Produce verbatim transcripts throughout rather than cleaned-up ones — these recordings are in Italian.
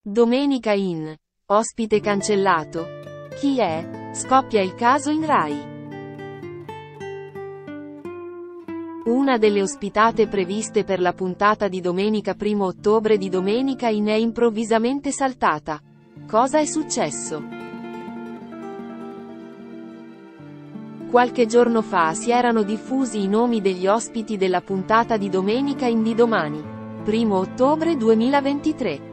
Domenica in. Ospite cancellato? Chi è? Scoppia il caso in Rai. Una delle ospitate previste per la puntata di domenica primo ottobre di Domenica in è improvvisamente saltata. Cosa è successo? Qualche giorno fa si erano diffusi i nomi degli ospiti della puntata di Domenica in di domani, primo ottobre duemilaventitré.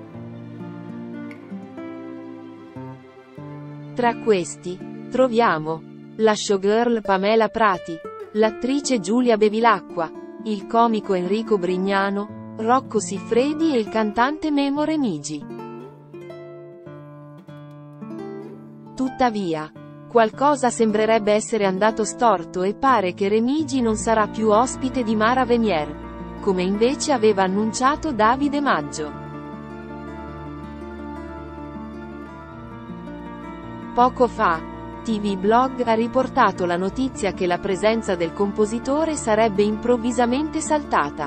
Tra questi, troviamo la showgirl Pamela Prati, l'attrice Giulia Bevilacqua, il comico Enrico Brignano, Rocco Siffredi e il cantante Memo Remigi. Tuttavia, qualcosa sembrerebbe essere andato storto e pare che Remigi non sarà più ospite di Mara Venier, come invece aveva annunciato Davide Maggio. Poco fa, T V Blog ha riportato la notizia che la presenza del compositore sarebbe improvvisamente saltata.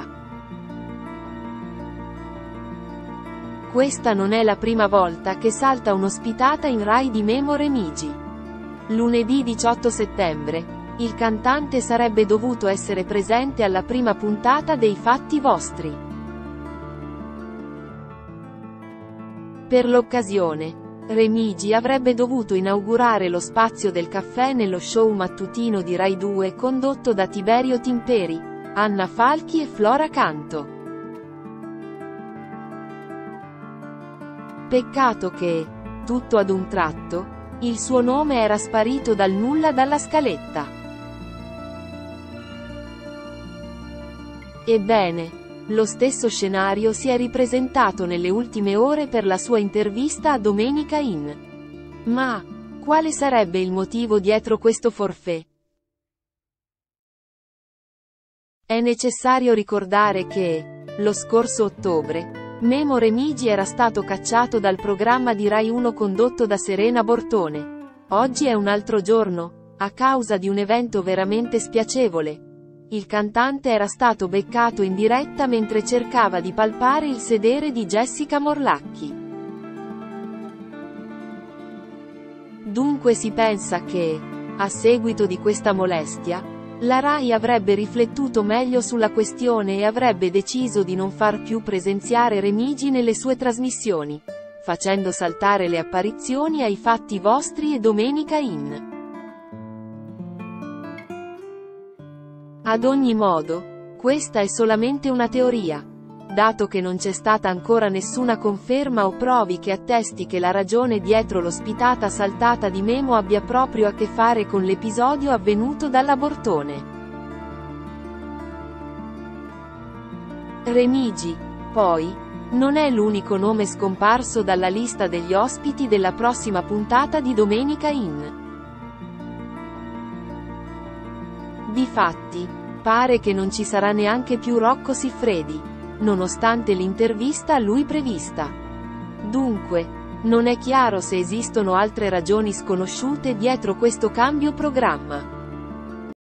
Questa non è la prima volta che salta un'ospitata in Rai di Memo Remigi. Lunedì diciotto settembre, il cantante sarebbe dovuto essere presente alla prima puntata dei Fatti Vostri. Per l'occasione, Remigi avrebbe dovuto inaugurare lo spazio del caffè nello show mattutino di Rai due condotto da Tiberio Timperi, Anna Falchi e Flora Canto. Peccato che, tutto ad un tratto, il suo nome era sparito dal nulla dalla scaletta. Ebbene, lo stesso scenario si è ripresentato nelle ultime ore per la sua intervista a Domenica in. Ma, quale sarebbe il motivo dietro questo forfait? È necessario ricordare che, lo scorso ottobre, Memo Remigi era stato cacciato dal programma di Rai uno condotto da Serena Bortone. Oggi è un altro giorno, a causa di un evento veramente spiacevole. Il cantante era stato beccato in diretta mentre cercava di palpare il sedere di Jessica Morlacchi. Dunque si pensa che, a seguito di questa molestia, la Rai avrebbe riflettuto meglio sulla questione e avrebbe deciso di non far più presenziare Remigi nelle sue trasmissioni, facendo saltare le apparizioni ai Fatti Vostri e Domenica in. Ad ogni modo, questa è solamente una teoria, dato che non c'è stata ancora nessuna conferma o provi che attesti che la ragione dietro l'ospitata saltata di Memo abbia proprio a che fare con l'episodio avvenuto dalla Bortone. Remigi, poi, non è l'unico nome scomparso dalla lista degli ospiti della prossima puntata di Domenica in. Difatti, pare che non ci sarà neanche più Rocco Siffredi, nonostante l'intervista a lui prevista. Dunque, non è chiaro se esistono altre ragioni sconosciute dietro questo cambio programma.